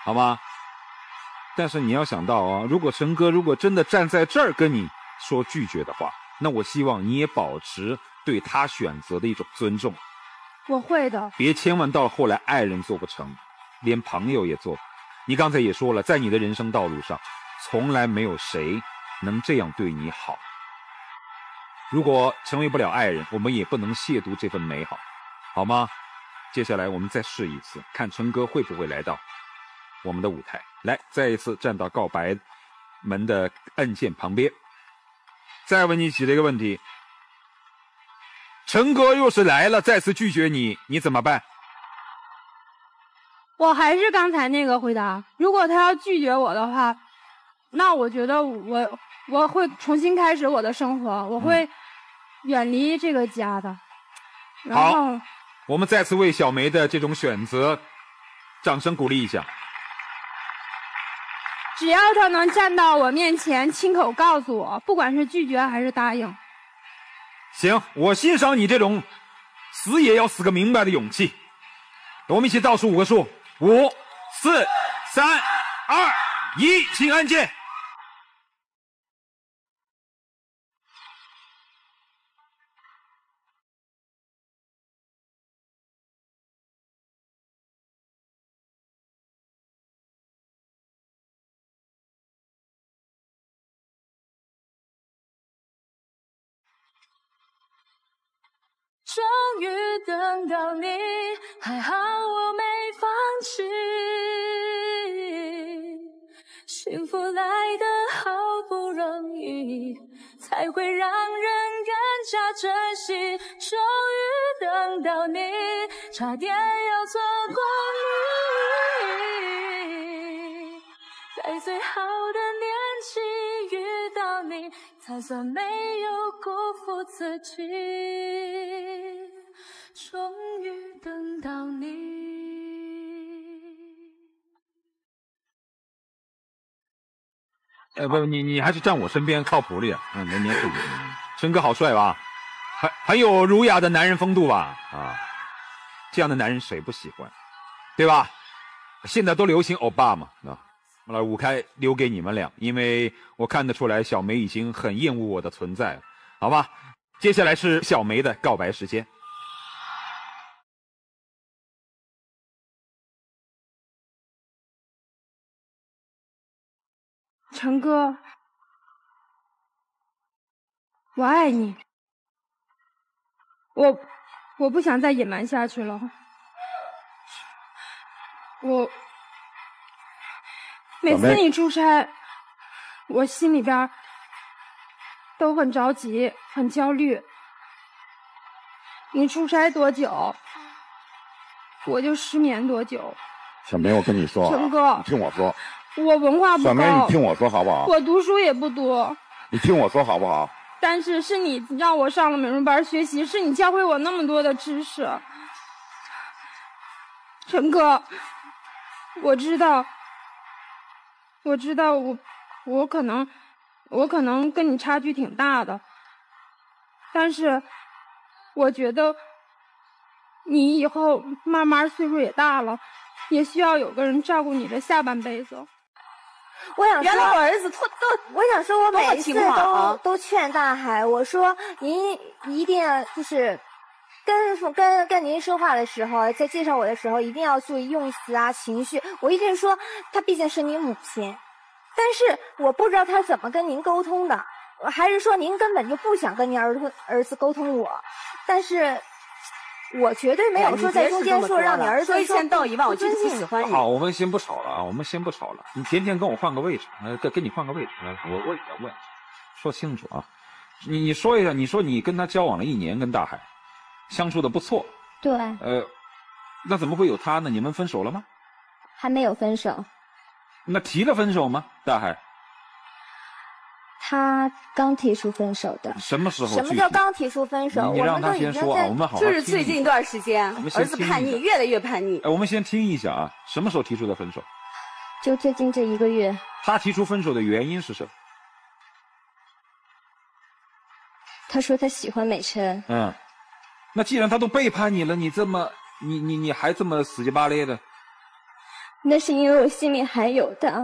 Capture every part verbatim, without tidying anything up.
好吗？但是你要想到啊，如果陈哥如果真的站在这儿跟你说拒绝的话，那我希望你也保持对他选择的一种尊重。 我会的。别千万到后来爱人做不成，连朋友也做。你刚才也说了，在你的人生道路上，从来没有谁能这样对你好。如果成为不了爱人，我们也不能亵渎这份美好，好吗？接下来我们再试一次，看陈哥会不会来到我们的舞台。来，再一次站到告白门的按键旁边。再问你起这个问题，陈哥若是来了再次拒绝你，你怎么办？ 我还是刚才那个回答，如果他要拒绝我的话，那我觉得我我会重新开始我的生活，我会远离这个家的。然后好，我们再次为小梅的这种选择掌声鼓励一下。 只要他能站到我面前亲口告诉我，不管是拒绝还是答应。 行，我欣赏你这种死也要死个明白的勇气。我们一起倒数五个数，五、四、三、二、一，请按键。 终于等到你，还好我没放弃。幸福来得好不容易，才会让人更加珍惜。终于等到你，差点要错过你。在最好的年纪遇到你，才算没有辜负自己。终于等到你。 呃，不，你你还是站我身边靠谱点。嗯，没没事。陈哥好帅吧？很很有儒雅的男人风度吧？啊，这样的男人谁不喜欢？对吧？现在都流行欧巴嘛，啊。好了，舞台留给你们俩，因为我看得出来小梅已经很厌恶我的存在了，好吧？接下来是小梅的告白时间。 陈哥，我爱你，我我不想再隐瞒下去了，我。每次你出差，我心里边都很着急，很焦虑。你出差多久，我就失眠多久。 小梅，我跟你说、啊， 陈哥， 你听我说， 我文化不高。 小梅，你听我说好不好？ 我读书也不多。 你听我说好不好？ 但是是你让我上了美容班学习，是你教会我那么多的知识。陈哥，我知道。我知道我，我可能，我可能跟你差距挺大的，但是，我觉得，你以后慢慢岁数也大了，也需要有个人照顾你的下半辈子。 我想说， 原来我儿子都都， 我想说，我每一次都、啊、都劝大海，我说您一定要就是跟跟跟您说话的时候，在介绍我的时候，一定要注意用词啊、情绪。我一直说，她毕竟是您母亲，但是我不知道她怎么跟您沟通的，还是说您根本就不想跟您儿子儿子沟通我？但是。我绝对没有说在中间说让你儿子说一千道一万，我就是不喜欢你。 好，我们先不吵了啊，我们先不吵了。你甜甜跟我换个位置，呃，跟跟你换个位置，我问一问，说清楚啊。你你说一下，你说你跟他交往了一年，跟大海相处的不错。 对。 呃，那怎么会有他呢？你们分手了吗？ 还没有分手。 那提了分手吗？大海？ 他刚提出分手的。 什么时候？ 什么叫刚提出分手？ 你让他先说啊，我们好好听。 就是最近一段时间，儿子叛逆，越来越叛逆。 哎，我们先听一下啊，什么时候提出的分手？ 就最近这一个月。 他提出分手的原因是什么？ 他说他喜欢美琛。 嗯，那既然他都背叛你了，你这么，你你你还这么死乞白赖的？ 那是因为我心里还有他。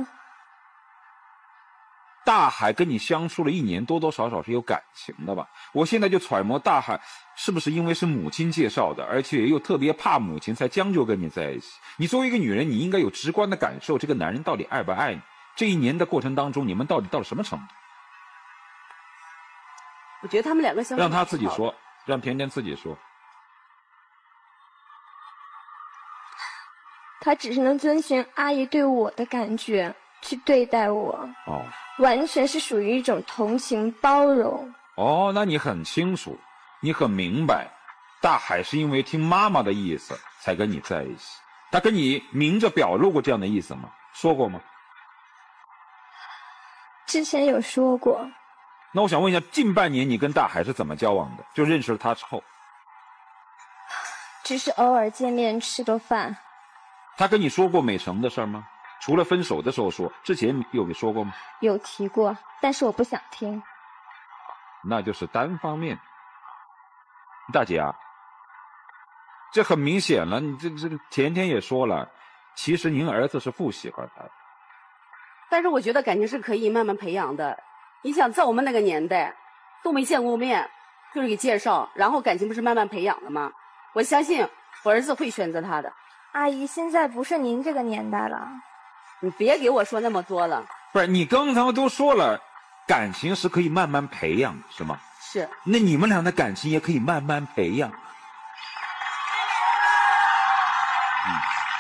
大海跟你相处了一年，多多少少是有感情的吧？我现在就揣摩大海是不是因为是母亲介绍的，而且又特别怕母亲，才将就跟你在一起。你作为一个女人，你应该有直观的感受，这个男人到底爱不爱你？这一年的过程当中，你们到底到了什么程度？ 我觉得他们两个相处让他自己说，让甜甜自己说。 他只是能遵循阿姨对我的感觉去对待我。 哦。 完全是属于一种同情包容。 哦，那你很清楚，你很明白，大海是因为听妈妈的意思才跟你在一起。他跟你明着表露过这样的意思吗？说过吗？ 之前有说过。 那我想问一下，近半年你跟大海是怎么交往的？就认识了他之后。 只是偶尔见面吃个饭。 他跟你说过美成的事吗？除了分手的时候说，之前有说过吗？ 有提过，但是我不想听。 那就是单方面。大姐啊，这很明显了，你这这个甜甜也说了，其实您儿子是不喜欢他的。 但是我觉得感情是可以慢慢培养的。你想，在我们那个年代，都没见过面，就是给介绍，然后感情不是慢慢培养的吗？我相信我儿子会选择他的。 阿姨，现在不是您这个年代了。 你别给我说那么多了。 不是，你刚才都说了，感情是可以慢慢培养，是吗？ 是。 那你们俩的感情也可以慢慢培养。嗯，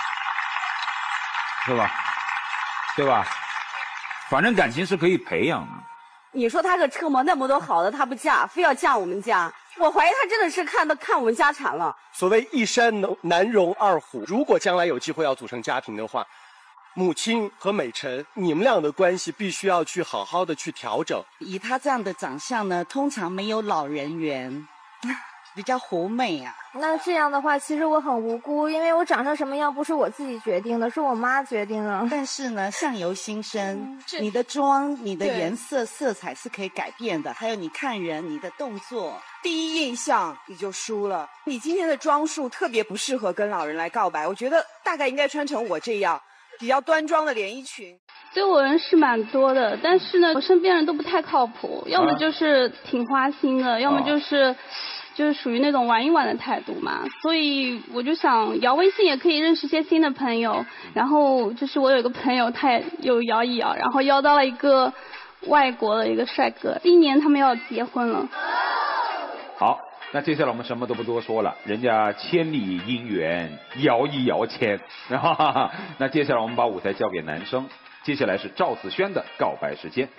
是吧？对吧？反正感情是可以培养的。 你说他个车模那么多好的，他不嫁，非要嫁我们家，我怀疑他真的是看到看我们家产了。 所谓一山难容二虎，如果将来有机会要组成家庭的话，母亲和美辰，你们俩的关系必须要去好好的去调整。 以他这样的长相呢，通常没有老人缘，比较狐媚啊。 那这样的话，其实我很无辜，因为我长成什么样不是我自己决定的，是我妈决定的。 但是呢，相由心生，嗯、你的妆、你的颜色、色彩是可以改变的，还有你看人、你的动作， 第一印象你就输了。你今天的装束特别不适合跟老人来告白，我觉得大概应该穿成我这样。比较端庄的连衣裙， 追我人是蛮多的，但是呢，我身边人都不太靠谱，要么就是挺花心的，啊、要么就是，就是属于那种玩一玩的态度嘛。所以我就想摇微信也可以认识一些新的朋友。然后就是我有一个朋友，他也有摇一摇，然后摇到了一个外国的一个帅哥，今年他们要结婚了。 好。那接下来我们什么都不多说了，人家千里姻缘摇一摇签，哈哈哈。那接下来我们把舞台交给男生，接下来是赵子轩的告白时间。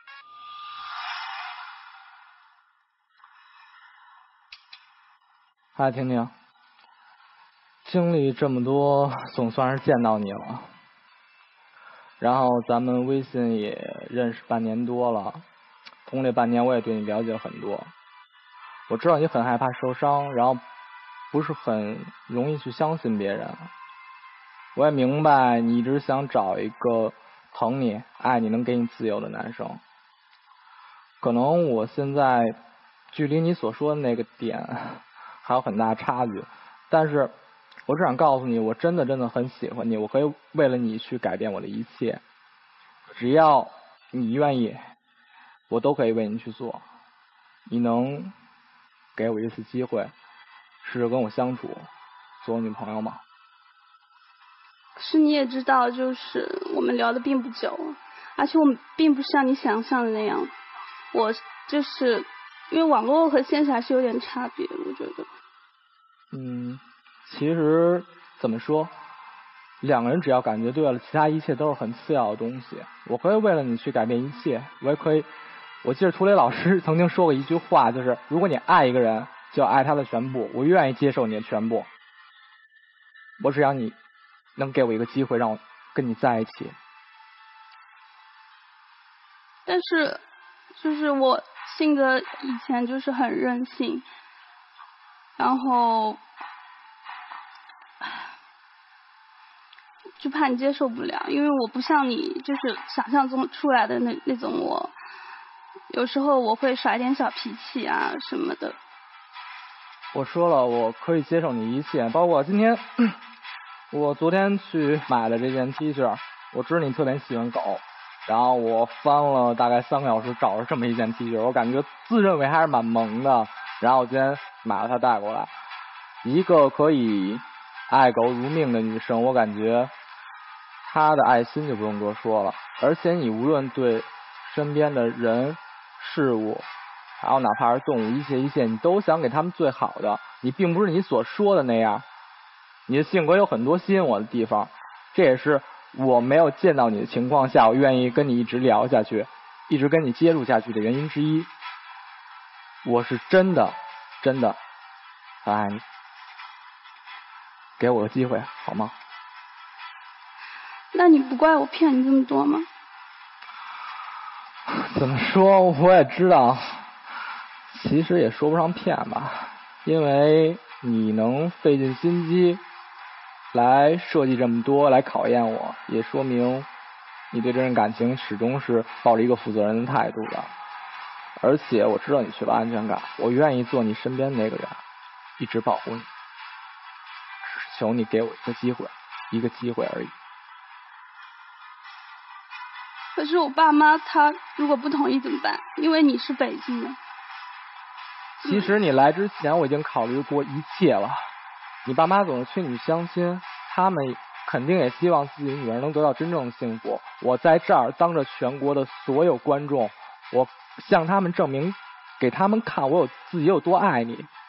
嗨，婷婷，经历这么多，总算是见到你了。然后咱们微信也认识半年多了，通这半年我也对你了解了很多。我知道你很害怕受伤，然后不是很容易去相信别人。我也明白你一直想找一个疼你、爱你、能给你自由的男生。可能我现在距离你所说的那个点还有很大差距，但是我只想告诉你，我真的真的很喜欢你，我可以为了你去改变我的一切，只要你愿意，我都可以为你去做。你能给我一次机会，试着跟我相处，做我女朋友吗？ 可是你也知道，就是我们聊的并不久，而且我们并不像你想象的那样。我就是因为网络和现实还是有点差别，我觉得。 嗯，其实怎么说，两个人只要感觉对了，其他一切都是很次要的东西。我可以为了你去改变一切，我也可以。我记得涂磊老师曾经说过一句话，就是如果你爱一个人，就要爱他的全部。我愿意接受你的全部，我只要你能给我一个机会，让我跟你在一起。 但是，就是我性格以前就是很任性，然后就怕你接受不了，因为我不像你就是想象中出来的那那种我。有时候我会耍一点小脾气啊什么的。 我说了，我可以接受你一切，包括今天我昨天去买了这件 T 恤，我知道你特别喜欢狗，然后我翻了大概三个小时找着这么一件 T 恤，我感觉自认为还是蛮萌的，然后我今天买了它带过来。一个可以爱狗如命的女生，我感觉她的爱心就不用多说了，而且你无论对身边的人事物还有哪怕是动物，一切一切你都想给他们最好的，你并不是你所说的那样。你的性格有很多吸引我的地方，这也是我没有见到你的情况下我愿意跟你一直聊下去，一直跟你接触下去的原因之一。我是真的真的很爱你，给我个机会好吗？ 那你不怪我骗你这么多吗？ 怎么说我也知道，其实也说不上骗吧，因为你能费尽心机来设计这么多来考验我，也说明你对这段感情始终是抱着一个负责任的态度的。而且我知道你缺乏安全感，我愿意做你身边那个人，一直保护你，只是求你给我一个机会，一个机会而已。 可是我爸妈他如果不同意怎么办？因为你是北京人。 其实你来之前我已经考虑过一切了，你爸妈总是催你相亲，他们肯定也希望自己女儿能得到真正的幸福。我在这儿当着全国的所有观众，我向他们证明，给他们看我有自己有多爱你。